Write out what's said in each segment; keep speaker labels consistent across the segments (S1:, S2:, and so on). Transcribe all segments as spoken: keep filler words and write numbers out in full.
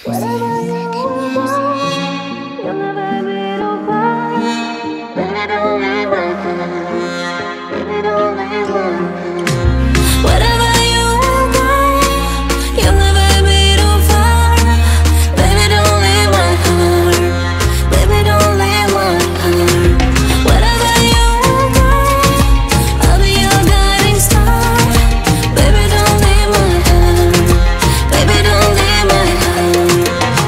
S1: Wherever you go, you'll never be too far. Baby, don't leave my heart. Baby, don't leave my heart. Wherever you go, you'll never be too far. Baby, don't leave my heart. Baby, don't leave my heart. Wherever you go, I'll be your guiding star. Baby, don't leave my heart. Baby, don't leave my heart.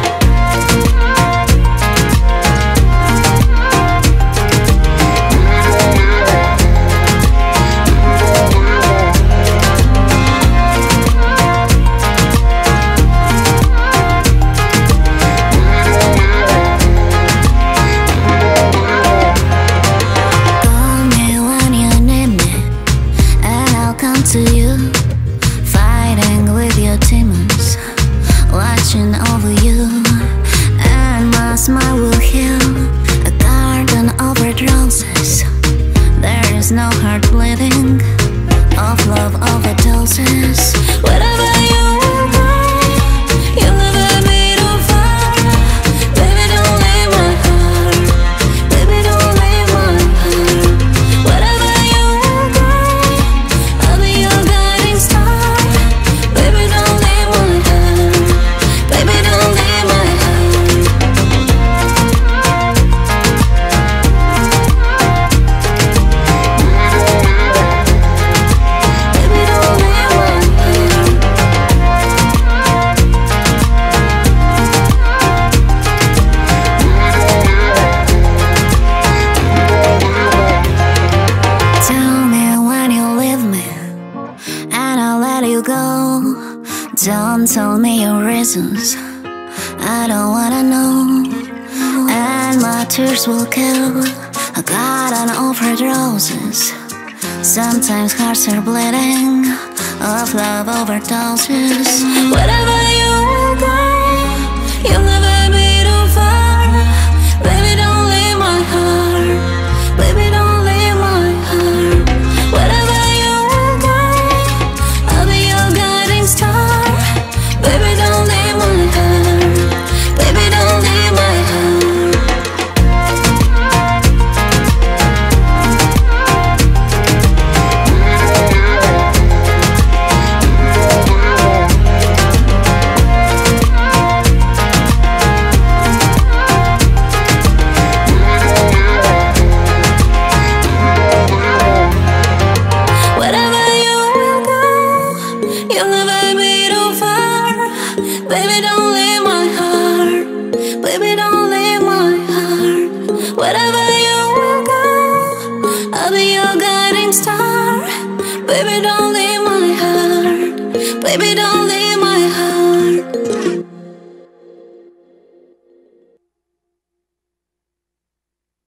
S1: Call me when you need me, and I'll come to you. Fighting with your demons, watching over you, and my smile will heal a garden over roses. There is no heart bleeding of love overdoses. Wherever you go, you'll never be too far. Baby, don't leave my heart. Baby, don't leave my heart. Wherever you go, I'll be your guiding star. Baby, don't leave my heart. Baby, don't leave my heart. Baby, don't leave my heart. Tell me when you leave me, and I'll let you go. Don't tell me your reasons, I don't wanna know. And my tears will kill a garden of red roses. Sometimes hearts are bleeding of love overdoses. Wherever you go, you'll never be too far. Baby, don't leave my heart. Baby, don't leave my heart. Wherever you go, I'll be your guiding star. Baby, don't leave my heart. Baby, don't leave my heart. Wherever you go, you'll never be too far. Baby, don't leave my heart. Baby, don't leave my heart. Wherever you go, I'll be your guiding star. Baby, don't leave my heart. Baby, don't